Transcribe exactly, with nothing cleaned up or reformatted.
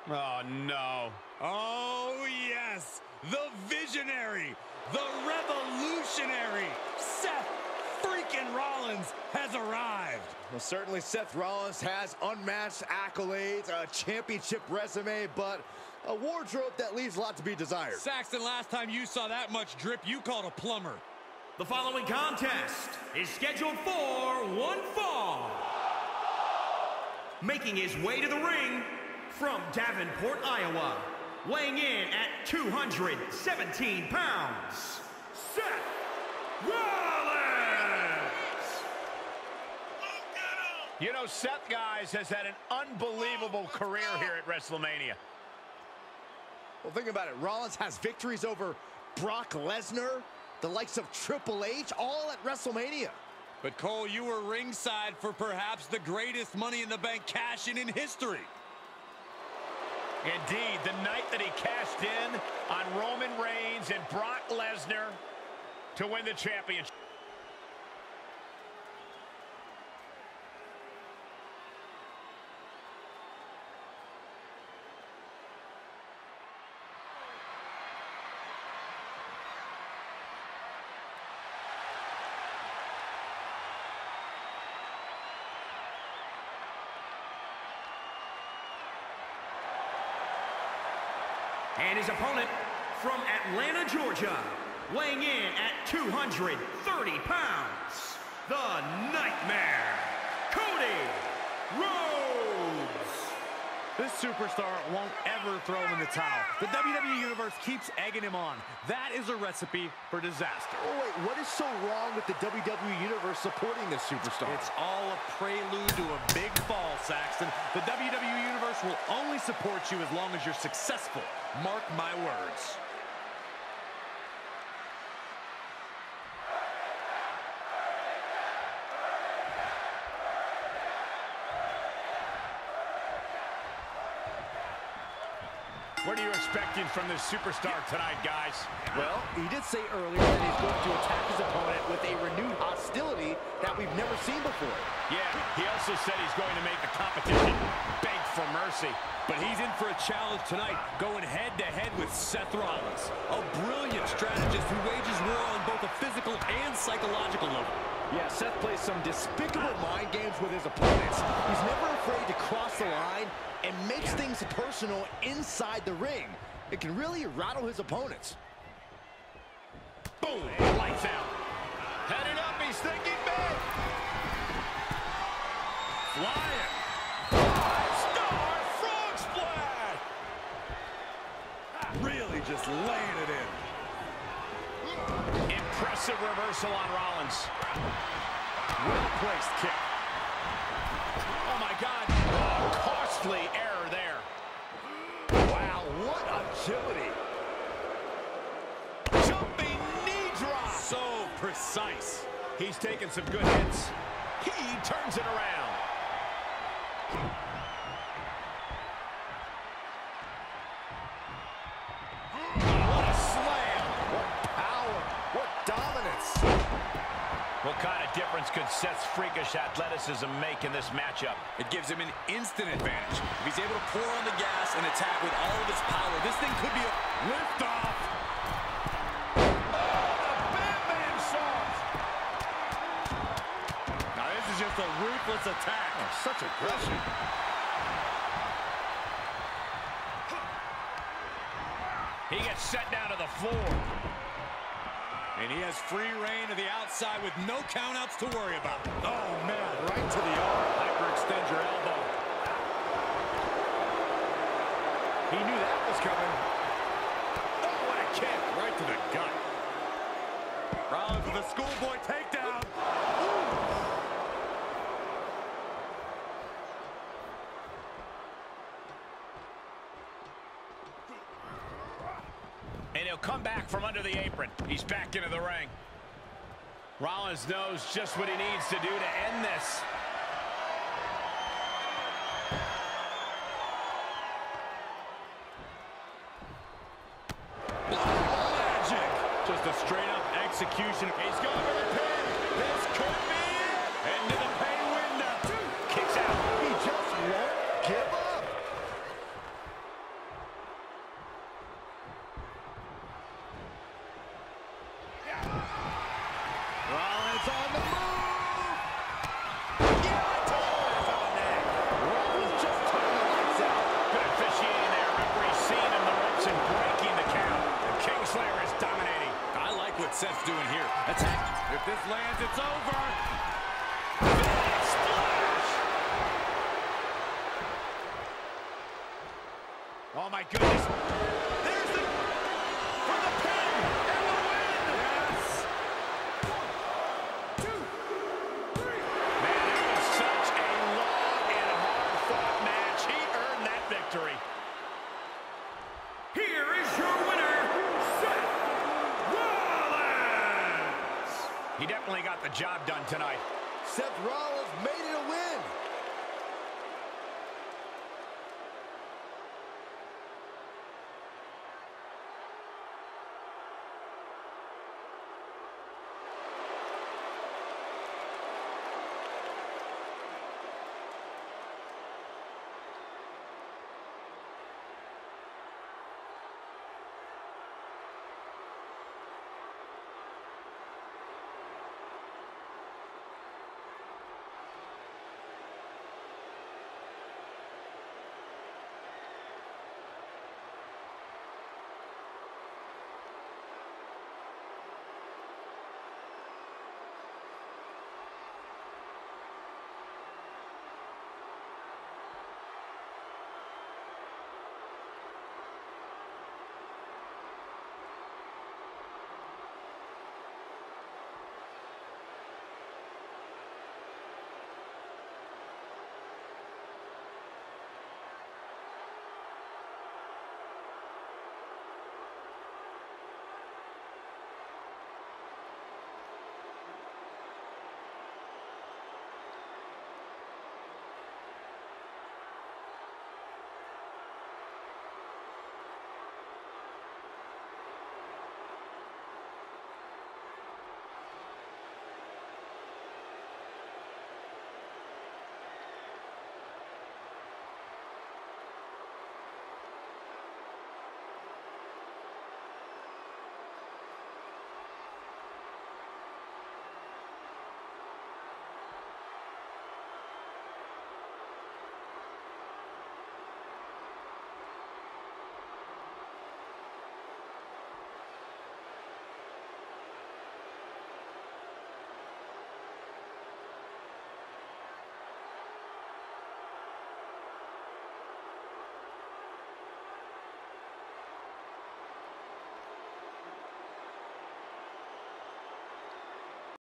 Oh, no. Oh, yes. The visionary, the revolutionary, Seth freaking Rollins has arrived. Well, certainly Seth Rollins has unmatched accolades, a championship resume, but a wardrobe that leaves a lot to be desired. Saxton, last time you saw that much drip, you called a plumber. The following contest is scheduled for one fall. Making his way to the ring from Davenport, Iowa, weighing in at two hundred seventeen pounds, Seth Rollins! You know, Seth, guys, has had an unbelievable career here at WrestleMania. Well, think about it. Rollins has victories over Brock Lesnar, the likes of Triple H, all at WrestleMania. But Cole, you were ringside for perhaps the greatest Money in the Bank cash-in in history. Indeed, the night that he cashed in on Roman Reigns and Brock Lesnar to win the championship. And his opponent from Atlanta, Georgia, weighing in at two hundred thirty pounds, the Nightmare, Cody Rhodes. This superstar won't ever throw in the towel. The W W E Universe keeps egging him on. That is a recipe for disaster. Oh, wait, what is so wrong with the W W E Universe supporting this superstar? It's all a prelude to a big fall, Saxton. The W W E Universe will only support you as long as you're successful. Mark my words. What are you expecting from this superstar tonight, guys? Well, he did say earlier that he's going to attack his opponent with a renewed hostility that we've never seen before. Yeah, he also said he's going to make the competition beg for mercy. But he's in for a challenge tonight, going head-to-head with Seth Rollins. A brilliant strategist who wages war on both a physical and psychological level. Yeah, Seth plays some despicable mind games with his opponents. He's never afraid to cross the line and makes things personal inside the ring. It can really rattle his opponents. Boom! Lights out. Headed up, he's thinking big. Flying. Five-star frog splash. Really just laying it in. Impressive reversal on Rollins. Well-placed kick. Oh, my God. Oh, costly error there. Wow, what agility. Jumping knee drop. So precise. He's taking some good hits. He turns it around. What a slam. What power, what dominance. What kind of difference could Seth's freakish athleticism make in this matchup? It gives him an instant advantage. If he's able to pour on the gas and attack with all of his power, this thing could be a lift-off. Just a ruthless attack. Oh, such aggression. He gets set down to the floor. And he has free reign to the outside with no countouts to worry about. Oh, man, right to the arm. Hyperextend your elbow. He knew that was coming. Oh, what a kick. Right to the gut. Rollins with a schoolboy takedown. And he'll come back from under the apron. He's back into the ring. Rollins knows just what he needs to do to end this. Magic. Just a straight-up execution. He's going for the pin. This could be it. Into the pay window. Kicks out. He just won't give up. Rollins on the move. Yeah, I told you it's on that. Rollins just turned the lights out. Good officiating there. Referee seeing him the ropes and breaking the count. And Kingslayer is dominating. I like what Seth's doing here. Attack. If this lands, it's over. Big splash. Oh, my goodness. There's the... for the pin and the win. Yes. One, two, three. Man, it was such a long and hard-fought match. He earned that victory. Here is your winner, Seth Rollins! He definitely got the job done tonight. Seth Rollins made it a win.